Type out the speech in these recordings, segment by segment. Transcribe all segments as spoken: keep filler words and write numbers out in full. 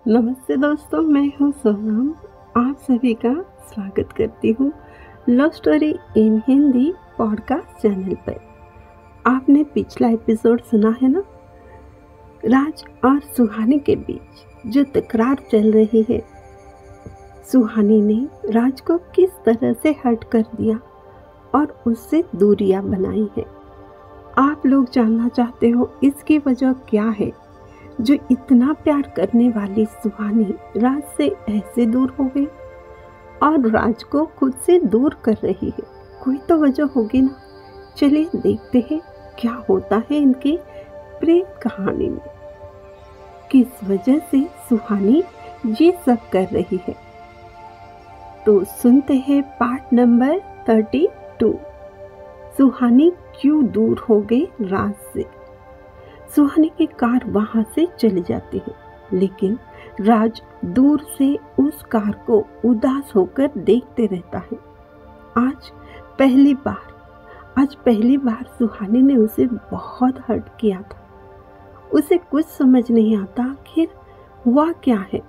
नमस्ते दोस्तों, मैं हूँ सोनम। आप सभी का स्वागत करती हूँ love story in Hindi podcast channel पर। आपने पिछला एपिसोड सुना है ना, राज और सुहानी के बीच जो तकरार चल रही है। सुहानी ने राज को किस तरह से हर्ट कर दिया और उससे दूरियां बनाई है। आप लोग जानना चाहते हो इसकी वजह क्या है, जो इतना प्यार करने वाली सुहानी राज से ऐसे दूर हो गई और राज को खुद से दूर कर रही है। कोई तो वजह होगी ना। चलिए देखते हैं क्या होता है इनकी प्रेम कहानी में, किस वजह से सुहानी ये सब कर रही है। तो सुनते हैं part number thirty two, Suhani क्यों दूर हो गई राज से। सुहानी की कार वहां से चली जाती है, लेकिन राज दूर से उस कार को उदास होकर देखते रहता है। आज पहली बार आज पहली बार सुहानी ने उसे बहुत हर्ट किया था। उसे कुछ समझ नहीं आता आखिर हुआ क्या है।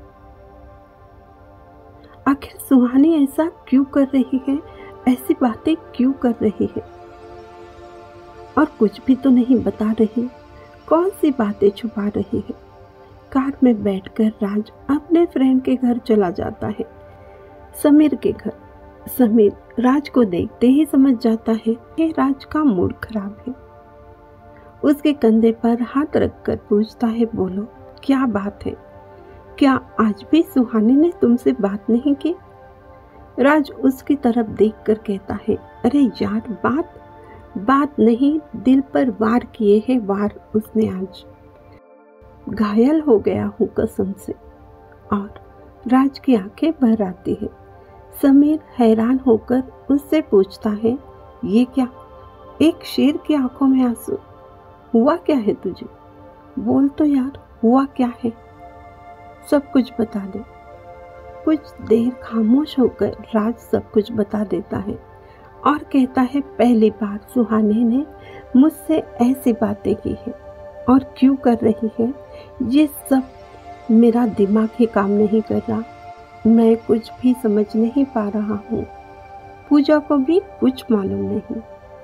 आखिर सुहानी ऐसा क्यों कर रही है, ऐसी बातें क्यों कर रही है, और कुछ भी तो नहीं बता रही। कौन सी बातें छुपा रही है। कार में बैठकर राज अपने फ्रेंड के घर चला जाता है, समीर के घर। समीर राज को देखते ही समझ जाता है कि राज का मूड खराब है। उसके कंधे पर हाथ रखकर पूछता है, बोलो क्या बात है, क्या आज भी सुहानी ने तुमसे बात नहीं की। राज उसकी तरफ देखकर कहता है, अरे यार बात बात नहीं, दिल पर वार किए हैं वार उसने आज। घायल हो गया हूँ कसम से। और राज की आंखें भर आती है। समीर हैरान होकर उससे पूछता है, ये क्या, एक शेर की आंखों में आंसू। हुआ क्या है तुझे, बोल तो यार, हुआ क्या है, सब कुछ बता दे। कुछ देर खामोश होकर राज सब कुछ बता देता है और कहता है, पहली बार सुहानी ने मुझसे ऐसी बातें की है और क्यों कर रही है ये सब मेरा दिमाग ही काम नहीं कर रहा। मैं कुछ भी समझ नहीं पा रहा हूँ। पूजा को भी कुछ मालूम नहीं।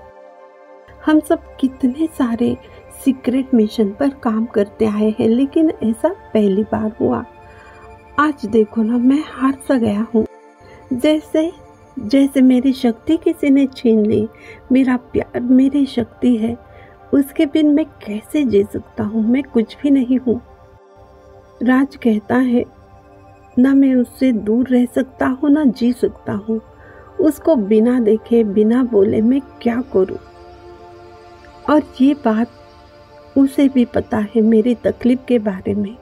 हम सब कितने सारे सीक्रेट मिशन पर काम करते आए हैं, लेकिन ऐसा पहली बार हुआ। आज देखो ना, मैं हार सा गया हूँ। जैसे जैसे मेरी शक्ति किसी ने छीन ली। मेरा प्यार मेरी शक्ति है, उसके बिन मैं कैसे जी सकता हूँ, मैं कुछ भी नहीं हूँ। राज कहता है, ना मैं उससे दूर रह सकता हूँ ना जी सकता हूँ। उसको बिना देखे बिना बोले मैं क्या करूँ। और ये बात उसे भी पता है, मेरी तकलीफ के बारे में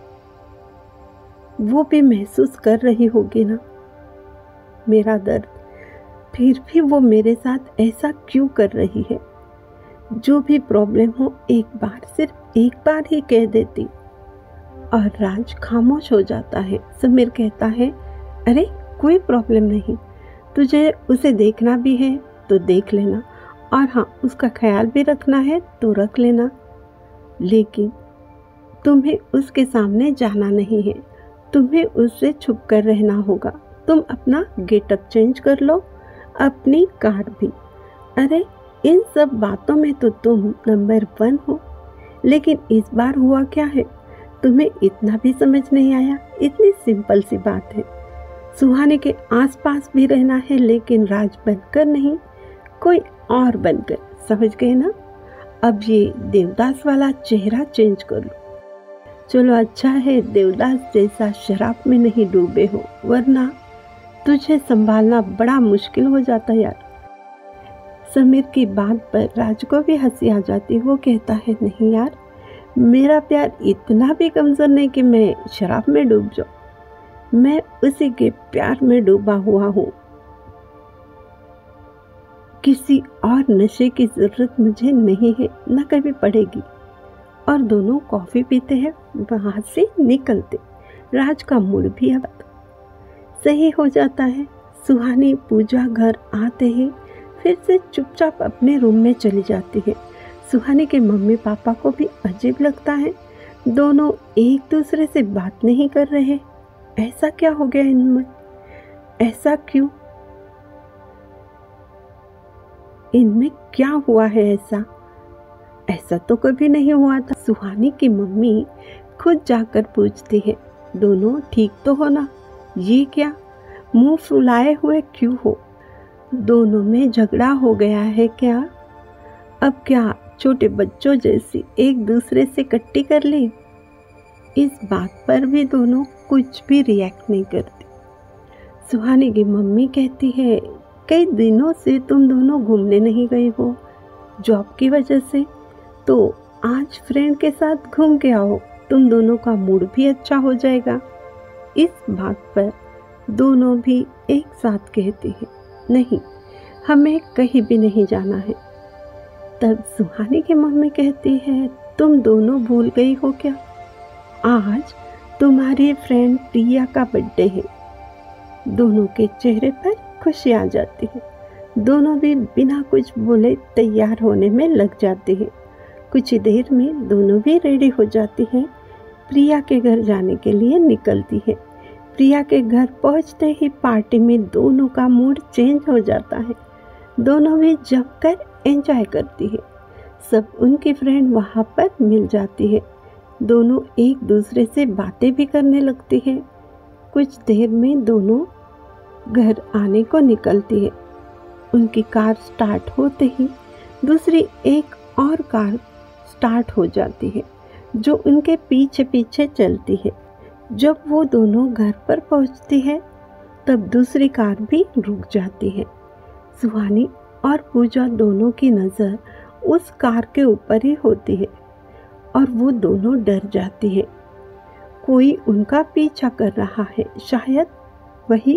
वो भी महसूस कर रही होगी ना, मेरा दर्द। फिर भी वो मेरे साथ ऐसा क्यों कर रही है। जो भी प्रॉब्लम हो एक बार, सिर्फ एक बार ही कह देती। और राज खामोश हो जाता है। समीर कहता है, अरे कोई प्रॉब्लम नहीं, तुझे उसे देखना भी है तो देख लेना, और हाँ उसका ख्याल भी रखना है तो रख लेना, लेकिन तुम्हें उसके सामने जाना नहीं है। तुम्हें उससे छुप कर रहना होगा। तुम अपना गेटअप चेंज कर लो, अपनी कार भी। अरे इन सब बातों में तो तुम नंबर वन हो, लेकिन इस बार हुआ क्या है, तुम्हें इतना भी समझ नहीं आया। इतनी सिंपल सी बात है। सुहानी के आसपास भी रहना है, लेकिन राज बनकर नहीं, कोई और बनकर। समझ गए ना। अब ये देवदास वाला चेहरा चेंज कर लो। चलो अच्छा है देवदास जैसा शराब में नहीं डूबे हो, वरना तुझे संभालना बड़ा मुश्किल हो जाता यार। समीर की बात पर राज को भी हंसी आ जाती। वो कहता है, नहीं यार, मेरा प्यार इतना भी कमजोर नहीं कि मैं शराब में डूब जाऊं। मैं उसी के प्यार में डूबा हुआ हूँ। किसी और नशे की जरूरत मुझे नहीं है, न कभी पड़ेगी। और दोनों कॉफी पीते हैं, वहां से निकलते। राज का मूड भी अब सही हो जाता है। सुहानी पूजा घर आते ही फिर से चुपचाप अपने रूम में चली जाती है। सुहानी के मम्मी पापा को भी अजीब लगता है। दोनों एक दूसरे से बात नहीं कर रहे। ऐसा क्या हो गया इनमें? ऐसा क्यों? इनमें क्या हुआ है ऐसा? ऐसा तो कभी नहीं हुआ था। सुहानी की मम्मी खुद जाकर पूछती है, दोनों ठीक तो हो ना? ये क्या मुंह फुलाए हुए क्यों हो? दोनों में झगड़ा हो गया है क्या? अब क्या छोटे बच्चों जैसी एक दूसरे से कट्टी कर ली? इस बात पर भी दोनों कुछ भी रिएक्ट नहीं करती। सुहानी की मम्मी कहती है, कई दिनों से तुम दोनों घूमने नहीं गई हो जॉब की वजह से, तो आज फ्रेंड के साथ घूम के आओ, तुम दोनों का मूड भी अच्छा हो जाएगा। इस बात पर दोनों भी एक साथ कहते हैं, नहीं, हमें कहीं भी नहीं जाना है। तब सुहानी की मम्मी कहती है, तुम दोनों भूल गई हो क्या? आज तुम्हारी फ्रेंड प्रिया का बर्थडे है। दोनों के चेहरे पर खुशी आ जाती है। दोनों भी बिना कुछ बोले तैयार होने में लग जाते हैं। कुछ ही देर में दोनों भी रेडी हो जाती हैं। प्रिया के घर जाने के लिए निकलती है। प्रिया के घर पहुंचते ही पार्टी में दोनों का मूड चेंज हो जाता है। दोनों भी जमकर एंजॉय करती है। सब उनकी फ्रेंड वहाँ पर मिल जाती है। दोनों एक दूसरे से बातें भी करने लगती है। कुछ देर में दोनों घर आने को निकलती है। उनकी कार स्टार्ट होते ही दूसरी एक और कार स्टार्ट हो जाती है जो उनके पीछे पीछे चलती है। जब वो दोनों घर पर पहुंचती है तब दूसरी कार भी रुक जाती है। सुहानी और पूजा दोनों की नज़र उस कार के ऊपर ही होती है और वो दोनों डर जाती है। कोई उनका पीछा कर रहा है, शायद वही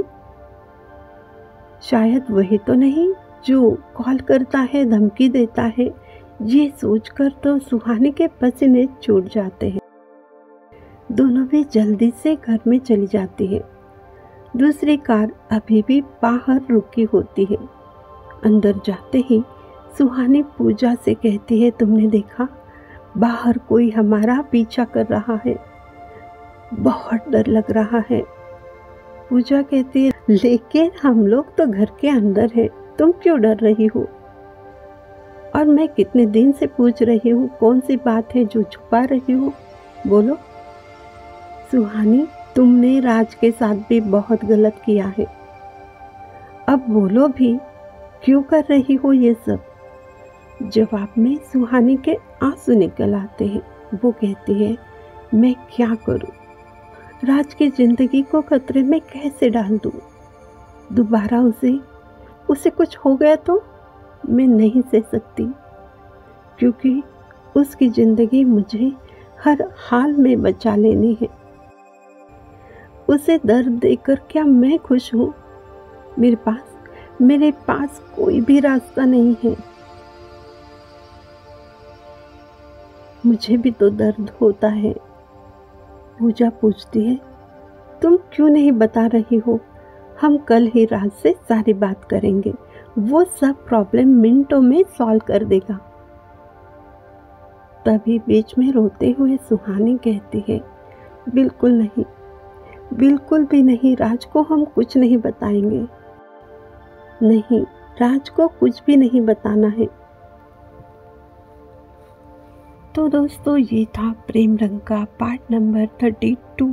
शायद वही तो नहीं जो कॉल करता है, धमकी देता है। ये सोचकर तो सुहानी के पसीने छूट जाते हैं। दोनों भी जल्दी से घर में चली जाती है। दूसरी कार अभी भी बाहर रुकी होती है। अंदर जाते ही सुहानी पूजा से कहती है, तुमने देखा बाहर कोई हमारा पीछा कर रहा है, बहुत डर लग रहा है। पूजा कहती है, लेकिन हम लोग तो घर के अंदर हैं, तुम क्यों डर रही हो? और मैं कितने दिन से पूछ रही हूँ, कौन सी बात है जो छुपा रही हो, बोलो। सुहानी, तुमने राज के साथ भी बहुत गलत किया है, अब बोलो भी, क्यों कर रही हो ये सब? जवाब में सुहानी के आंसू निकल आते हैं। वो कहती है, मैं क्या करूं? राज की जिंदगी को खतरे में कैसे डाल दूं? दोबारा उसे उसे कुछ हो गया तो मैं नहीं सह सकती, क्योंकि उसकी जिंदगी मुझे हर हाल में बचा लेनी है। उसे दर्द देकर क्या मैं खुश हूँ? मेरे पास मेरे पास कोई भी रास्ता नहीं है। मुझे भी तो दर्द होता है। पूजा पूछती है, तुम क्यों नहीं बता रही हो? हम कल ही राज से सारी बात करेंगे, वो सब प्रॉब्लम मिनटों में सॉल्व कर देगा। तभी बीच में रोते हुए सुहानी कहती है, बिल्कुल नहीं, बिल्कुल भी नहीं, राज को हम कुछ नहीं बताएंगे। नहीं, राज को कुछ भी नहीं बताना है। तो दोस्तों, ये था प्रेम रंग का पार्ट नंबर थर्टी टू।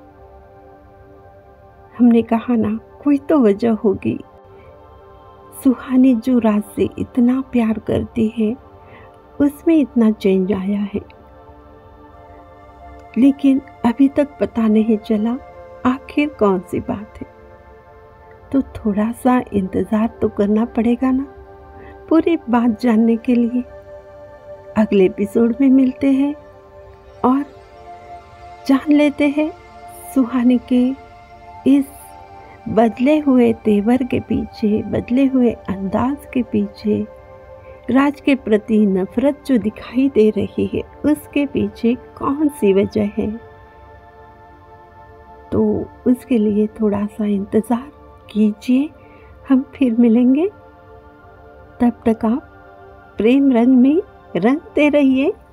हमने कहा ना, कोई तो वजह होगी। सुहानी जो राज से इतना प्यार करती है, उसमें इतना चेंज आया है, लेकिन अभी तक पता नहीं चला आखिर कौन सी बात है। तो थोड़ा सा इंतज़ार तो करना पड़ेगा ना पूरी बात जानने के लिए। अगले एपिसोड में मिलते हैं और जान लेते हैं सुहानी के इस बदले हुए तेवर के पीछे, बदले हुए अंदाज के पीछे, राज के प्रति नफरत जो दिखाई दे रही है, उसके पीछे कौन सी वजह है। तो उसके लिए थोड़ा सा इंतज़ार कीजिए, हम फिर मिलेंगे। तब तक आप प्रेम रंग में रंगते रहिए।